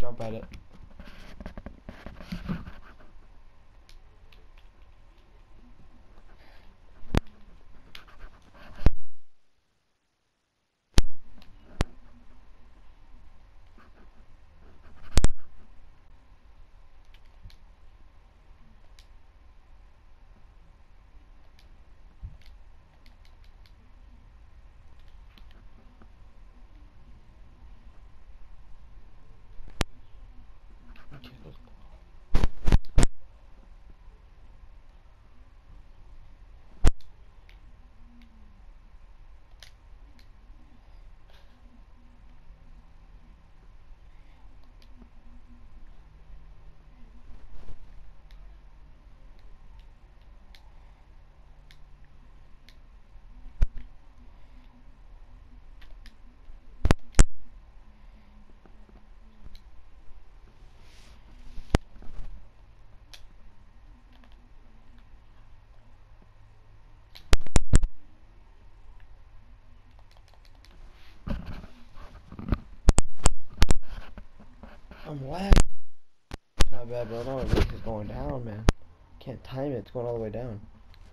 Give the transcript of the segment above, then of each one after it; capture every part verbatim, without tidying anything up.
jump at it. Okay, let's go. I'm lagging. It's not bad, bro. No, at least it's going down, man. Can't time it. It's going all the way down.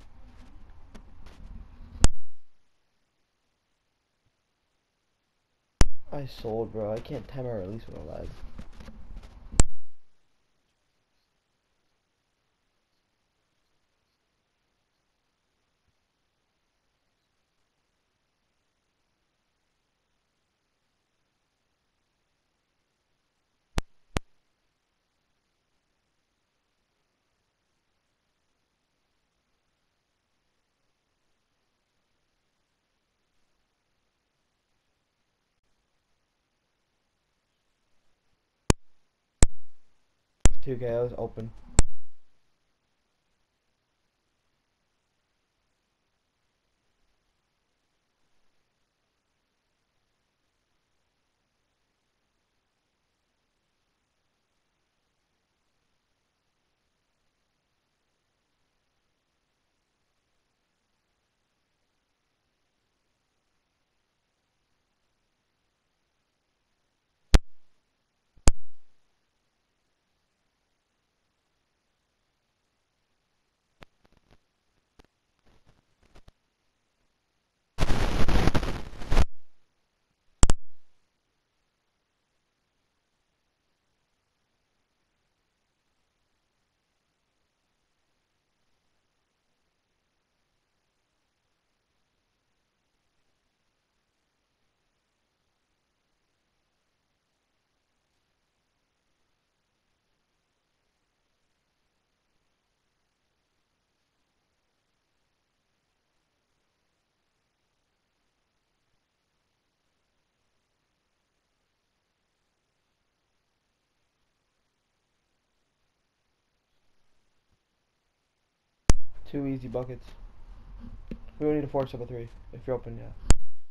I sold, bro. I can't time my release with a lag. two K, I was open. Two easy buckets. We don't need to force up a three. If you're open, yeah.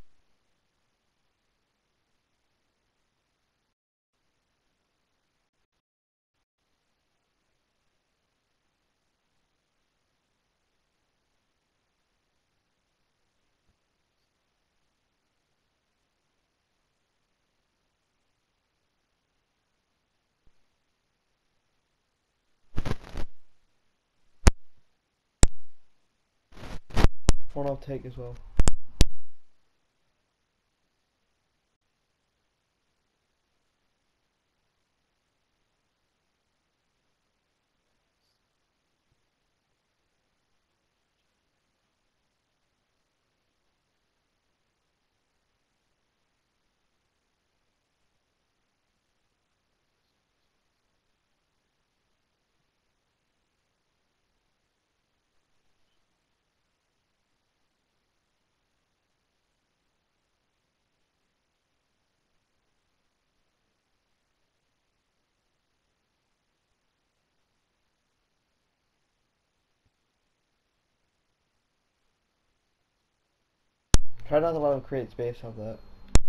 One I'll take as well. Try not to let him create space off that.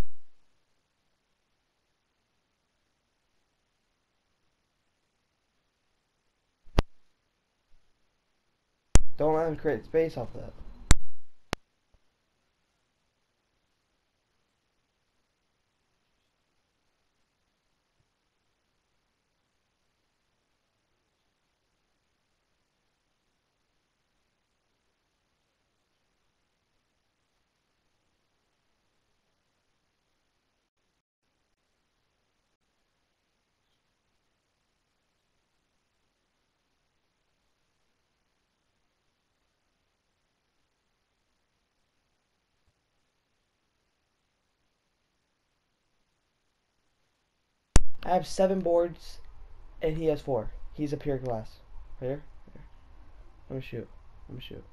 Don't let him create space off that. I have seven boards, and he has four. He's a pure glass. Right here. Here. Let me shoot. Let me shoot.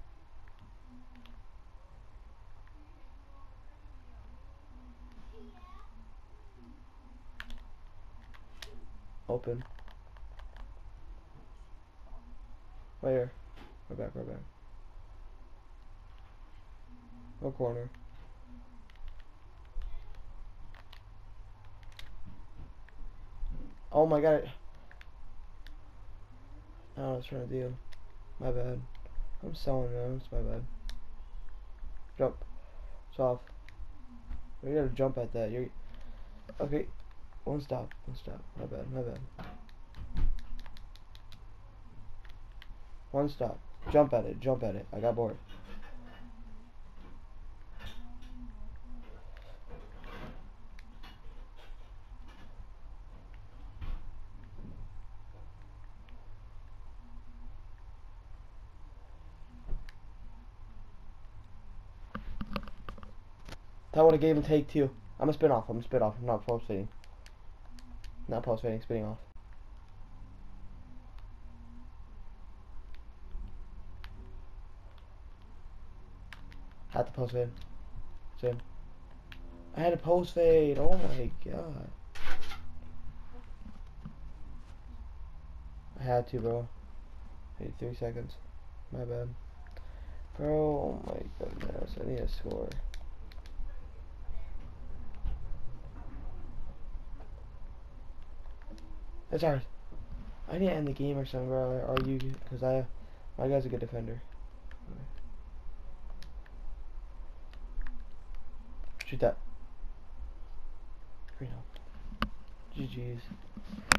Open. Right here. Right back. Right back. No corner. Oh my god. I don't know what I was trying to do. My bad. I'm selling now. It's my bad. Jump. It's off. You gotta jump at that. You're okay. One stop. One stop. My bad. My bad. One stop. Jump at it. Jump at it. I got bored. That would have gave him take two. I'm a spin off. I'm a spin off. I'm not post fading. Not post fading. Spinning off. Had to post fade. It's in. I had a post fade. Oh my god. I had to, bro. Wait, three seconds. My bad. Bro, oh my goodness. I need a score. It's hard. I need to end the game or something, bro. Or you, because I, my guy's a good defender. Shoot that. Green up. G G's.